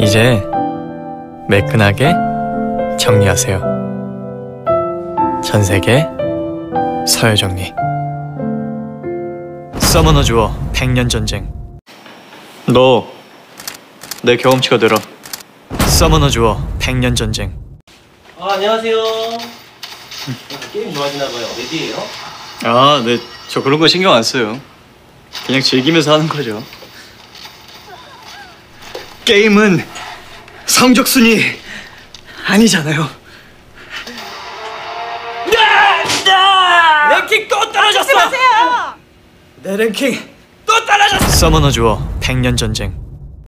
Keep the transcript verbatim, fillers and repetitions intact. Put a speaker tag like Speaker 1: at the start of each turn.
Speaker 1: 이제 매끈하게 정리하세요. 전세계 서열정리. 서머너 주어 백년 전쟁. 너 내 경험치가 되라. 서머너 주어 백년 전쟁.
Speaker 2: 아, 안녕하세요. 게임 좋아하시나봐요. 몇이에요?
Speaker 1: 아, 네, 저 그런 거 신경 안 써요. 그냥 즐기면서 하는 거죠. 게임은 성적순위 아니잖아요. 랭킹 또 떨어졌어!
Speaker 3: 하지 마세요!
Speaker 1: 내 랭킹 또 떨어졌어! 서머너 주어 백년 전쟁.